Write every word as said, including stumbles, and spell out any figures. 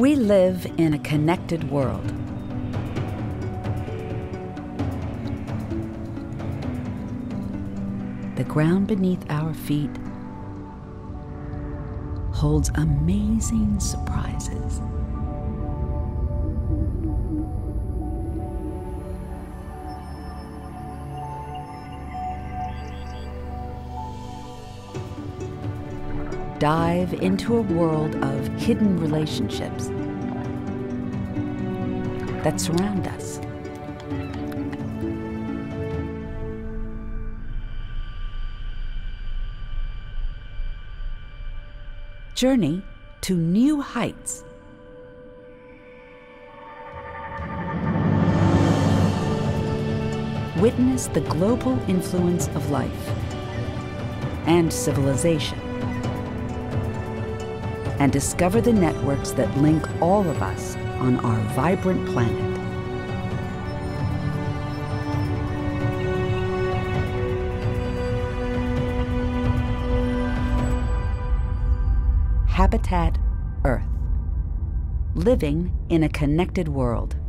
We live in a connected world. The ground beneath our feet holds amazing surprises. Dive into a world of hidden relationships that surround us. Journey to new heights. Witness the global influence of life and civilization, and discover the networks that link all of us on our vibrant planet. Habitat Earth. Living in a connected world.